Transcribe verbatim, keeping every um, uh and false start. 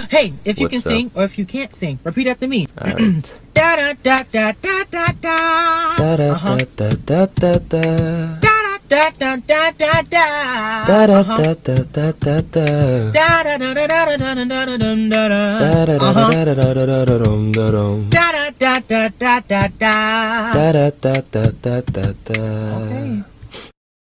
Hey, if you What's can up? sing or if you can't sing, repeat after me. All right. Da da da da da da da. Da da Uh-huh. da da da da. Da da da da da. Da da Uh-huh. da da da da da. Da da da da da da da da da da da da. Da da da Uh-huh. da da da da da dum da dum. Da da da da da da da. Da da da da da da da. Okay.